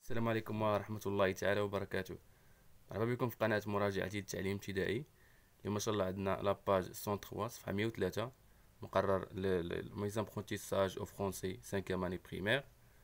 السلام عليكم ورحمة الله تعالى وبركاته. مرحبا بكم في قناة مراجعتي التعليم الابتدائي. اليوم ما شاء الله عندنا لاباج 103 صفحة 103 مقرر mise en apprentissage au français 5e année primaire.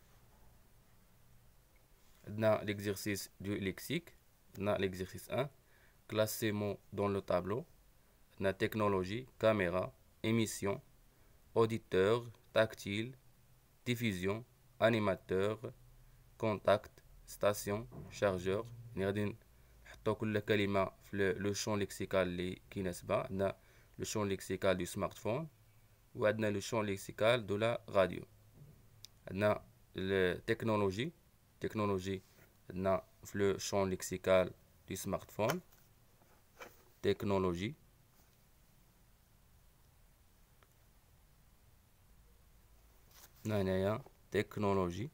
عندنا l'exercice du lexique. عندنا l'exercice 1 classer mots dans le tableau. عندنا technologie, caméra, émission, auditeur, tactile, diffusion, animateur, contact, station, chargeur. يعني غادي نحطو كل كلمة في لو شون ليكسيكال اللي كيناسبها. عندنا لو شون ليكسيكال دو سمارتفون وعندنا لو شون ليكسيكال دو لا راديو. عندنا التكنولوجي عندنا في لو شون ليكسيكال دو سمارتفون تكنولوجي. هنايا تكنولوجي.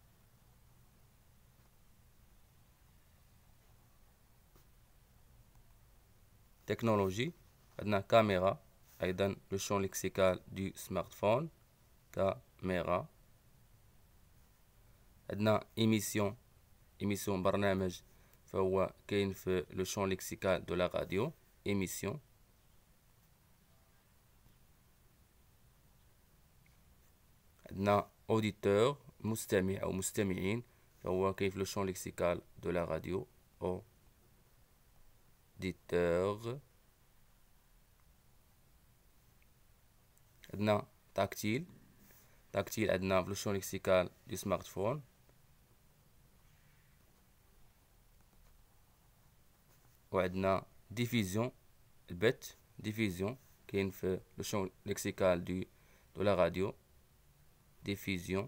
تكنولوجي عندنا كاميرا أيضا لو شون ليكسيكال دو سمارتفون كاميرا. عندنا إيميسيون برنامج فهو كاين في لو شون ليكسيكال دو لا راديو إيميسيون. عندنا أوديتور مستمع أو مستمعين فهو كاين في لو شون ليكسيكال دو لا راديو أوديتور. عندنا تاكتيل عندنا في لو شون ليكسيكال دو سمارتفون. وعندنا ديفيزيون البث ديفيزيون كاين في لو شون ليكسيكال دو لا راديو ديفيزيون.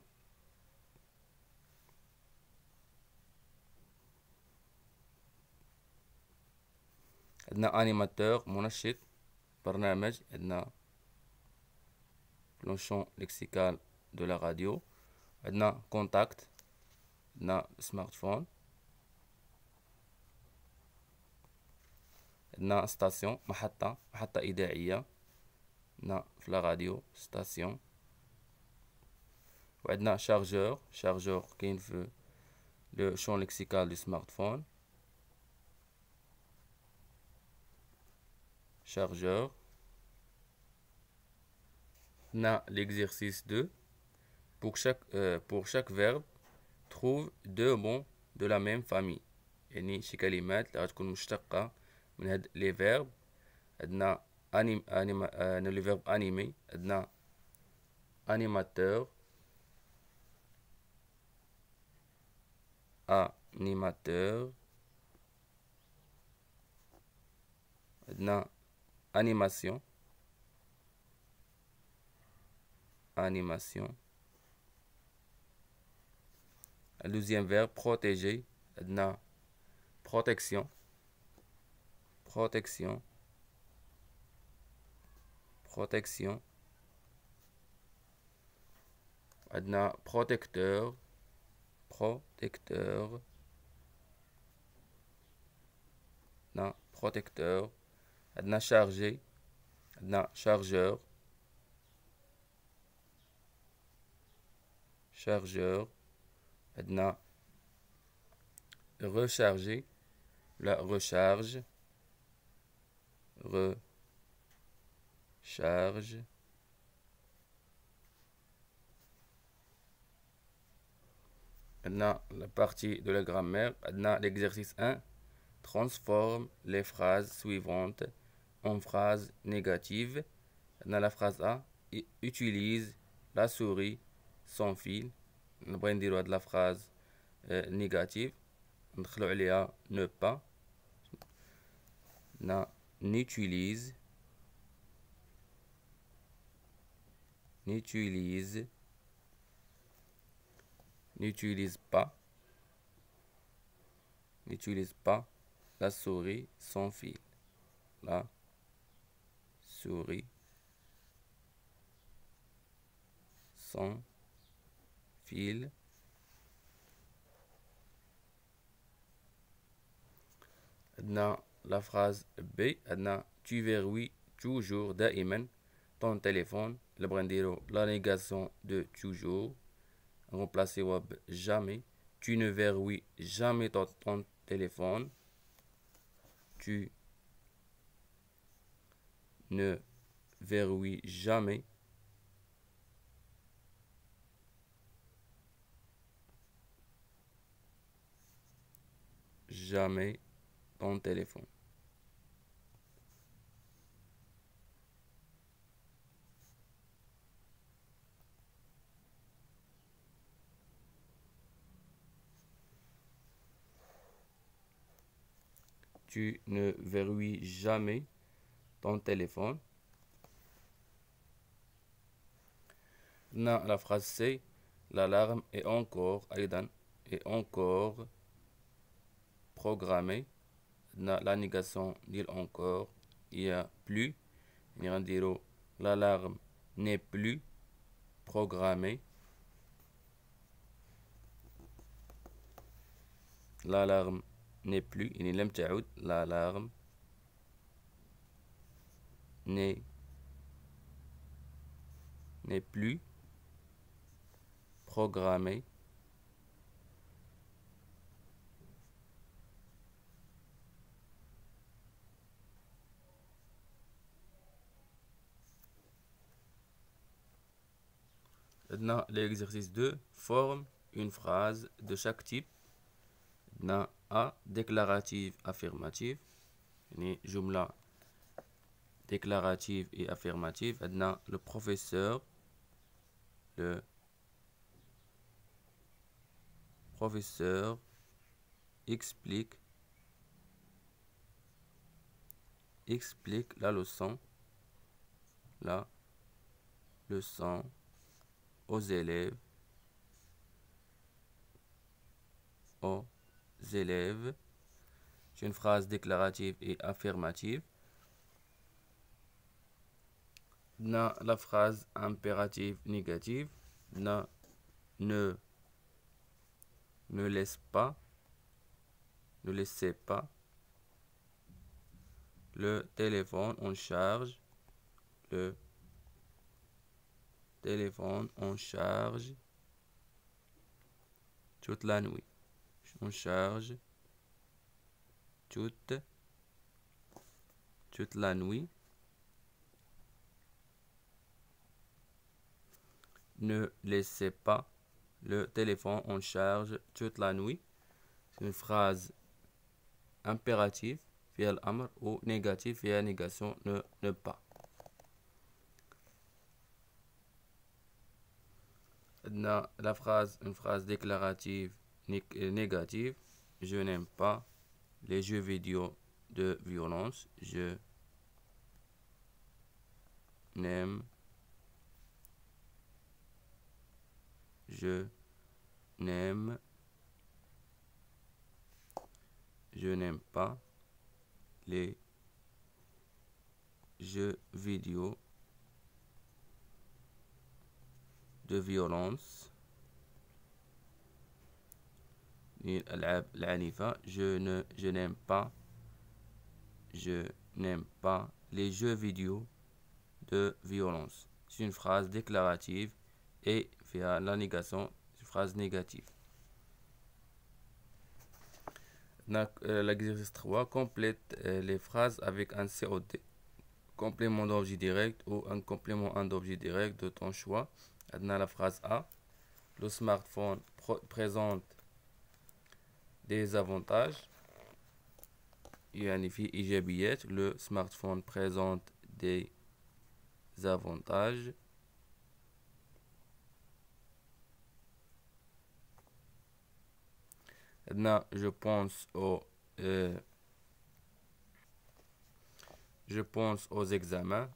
عندنا انيماتور منشط برنامج. عندنا لو شون ليكسيكال دو لا راديو. عندنا كونتاكت عندنا سمارتفون. عندنا ستاسيون محطة إذاعية عندنا في لا راديو ستاسيون. وعندنا شارجور كاين في لو شون ليكسيكال دو سمارتفون chargeur. On a l'exercice 2. Pour chaque verbe, trouve deux mots de la même famille. يعني شي كلمات اللي غتكون مشتقة من هاد لي فيرب. عندنا لي فيرب انيمي. عندنا animateur عندنا animation. Le deuxième verbe protéger. عندنا protection. عندنا protecteur. عندنا protecteur. عندنا chargé. عندنا chargeur. عندنا recharger la recharge. عندنا la partie de la grammaire. عندنا l'exercice 1 transforme les phrases suivantes en phrases négatives. عندنا la phrase A utilise la souris sans fil. نبغي نديرو هاد لا phrase négative ندخلو عليها ne pas. n'utilise pas la souris sans fil. La souris sans fil. عندنا la phrase B. عندنا tu verrouilles toujours دائما ton téléphone. اللي بغا نديرو la négation de toujours remplacer ب jamais. Tu ne verrouilles jamais ton téléphone. Tu ne verrouilles jamais ton téléphone. Tu ne verrouilles jamais ton téléphone. La phrase C, l'alarme est encore programmée. La négation dit encore, il y a plus. L'alarme n'est plus programmée. L'alarme n'est plus. L'alarme n'est plus programmée. Maintenant, l'exercice 2 forme une phrase de chaque type. Maintenant, A, déclarative, affirmative. Jumla déclarative et affirmative. Maintenant, le professeur explique la leçon aux élèves. C'est une phrase déclarative et affirmative. La phrase impérative négative. Ne laissez pas le téléphone en charge. Le téléphone en charge toute la nuit. En charge toute la nuit. Ne laissez pas le téléphone en charge toute la nuit. C'est une phrase impérative, fiha l'amr, ou négative, fiha négation, ne pas. Une phrase déclarative négative. Je n'aime pas les jeux vidéo de violence. Je n'aime pas les jeux vidéo de violence. Je n'aime pas les jeux vidéo de violence. C'est une phrase déclarative et via la négation, c'est une phrase négative. L'exercice 3 complète les phrases avec un COD, complément d'objet direct ou un complément d'objet direct de ton choix. La phrase A, le smartphone présente des avantages. Le smartphone présente des avantages. Je pense aux examens.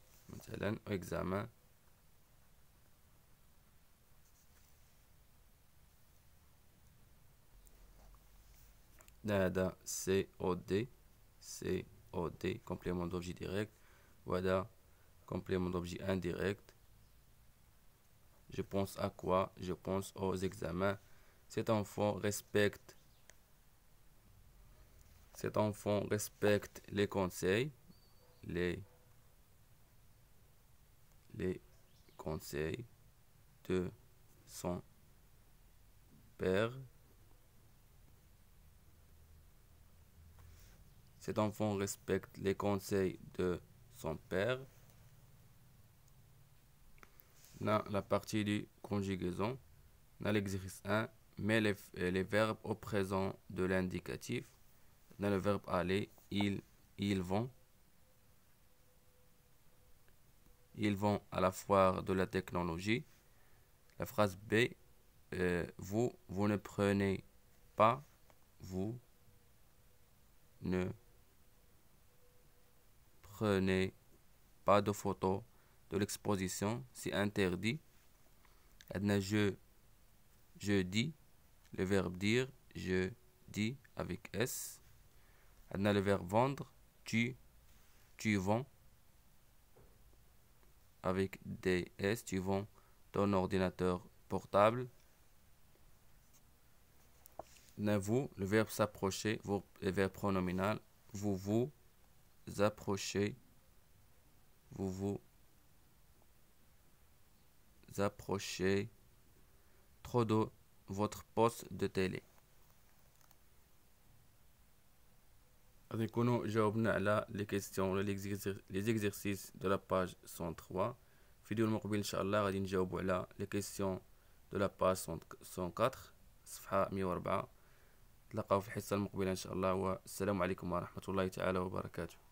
COD, complément d'objet direct. Voilà, complément d'objet indirect. Je pense à quoi? Je pense aux examens. Cet enfant respecte les conseils. Les conseils de son père. Cet enfant respecte les conseils de son père. Dans la partie du conjugaison, dans l'exercice 1, mets les verbes au présent de l'indicatif. Dans le verbe aller, ils vont. Ils vont à la foire de la technologie. La phrase B, vous ne prenez pas, vous ne prenez pas de photos de l'exposition, c'est interdit. Je dis, le verbe dire, je dis avec S. Le verbe vendre, tu vends avec des S, tu vends ton ordinateur portable. Vous, le verbe s'approcher, le verbe pronominal, vous vous approchez, vous vous approchez trop de votre poste de télé. نكونوا جاوبنا على les questions les exercices de la page 103. الفيديو المقبل ان شاء الله غادي نجاوبوا على les questions de la page 104 صفحة 104. نتلاقاو في الحصة المقبلة ان شاء الله، والسلام عليكم ورحمة الله تعالى وبركاته.